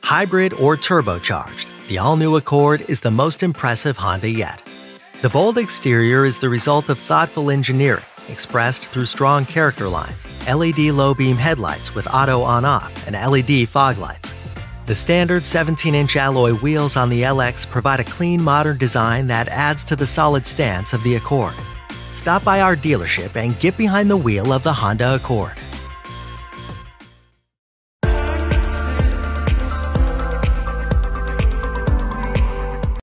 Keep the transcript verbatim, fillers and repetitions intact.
Hybrid or turbocharged, the all-new Accord is the most impressive Honda yet. The bold exterior is the result of thoughtful engineering, expressed through strong character lines, L E D low-beam headlights with auto on-off, and L E D fog lights. The standard seventeen inch alloy wheels on the L X provide a clean, modern design that adds to the solid stance of the Accord. Stop by our dealership and get behind the wheel of the Honda Accord.